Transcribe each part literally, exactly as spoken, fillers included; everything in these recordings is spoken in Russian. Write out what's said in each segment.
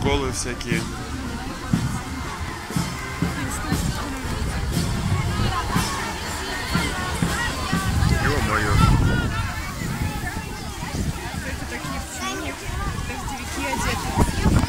школы всякие. Ё-моё. Это такие в синих дождевики одеты.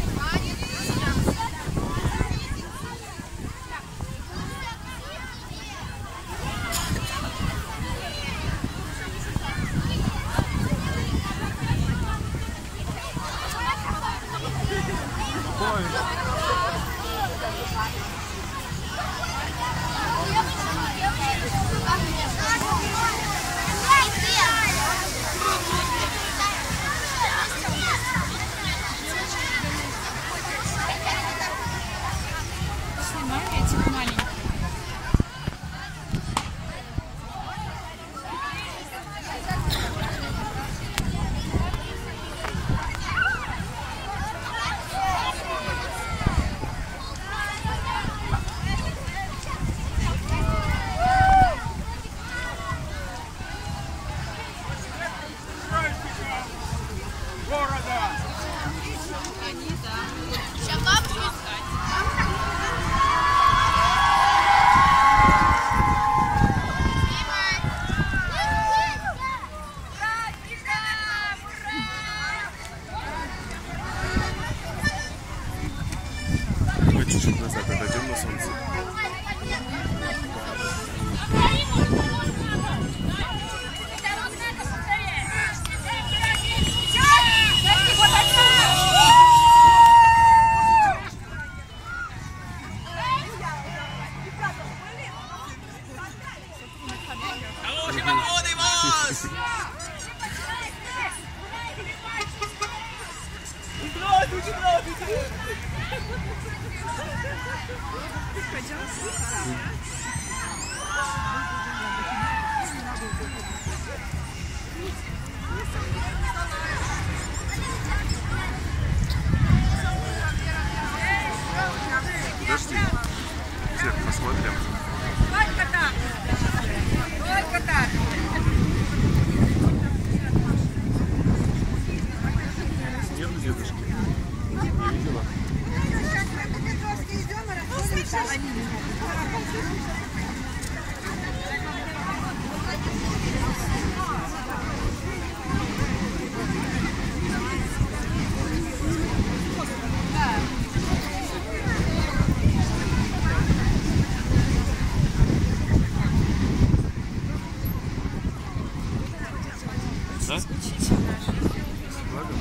Снимаю этих маленьких. Мы чуть-чуть назад отойдем на солнце. Подожди. Всех посмотрим. Только так. Только так. Нет дедушки? Не видела? Да? Ладно.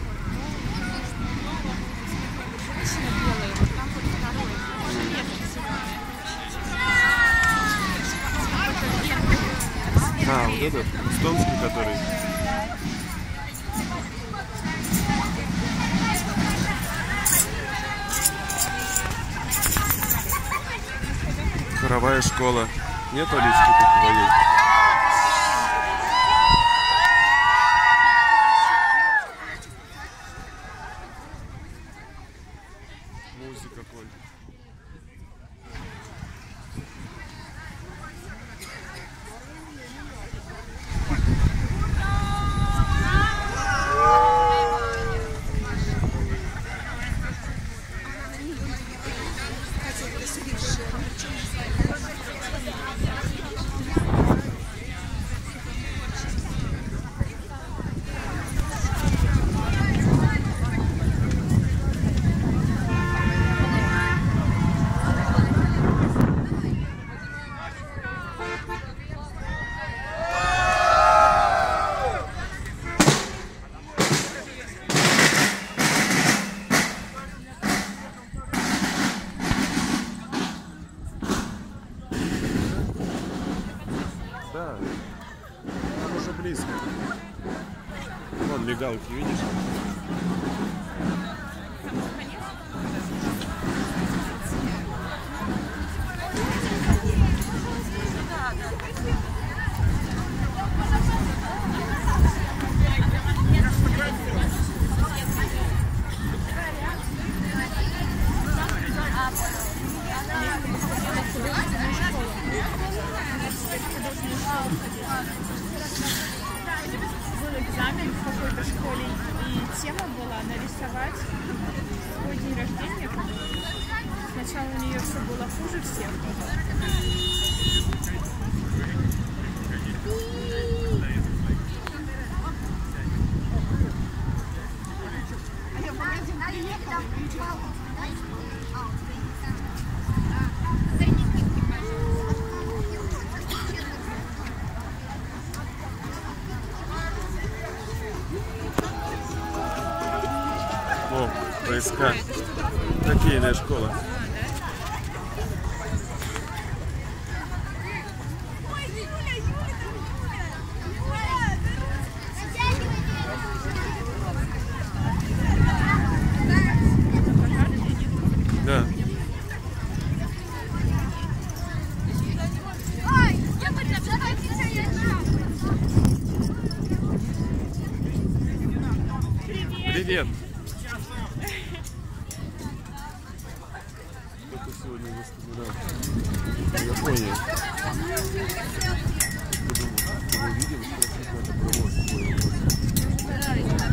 А, вот этот, эстонский, который. Хоровая школа. Нет Алиски тут твоей? Музыка, Коль. Да, там уже близко. Вон мигалки, видишь? Был экзамен в какой-то школе, и И тема была нарисовать свой день рождения. Сначала у нее все было хуже всех. О, войска. Хоккейная школа. Да. Привет. Это сегодня воспоминал в Японии. Подумал, мы видим, что это провоз.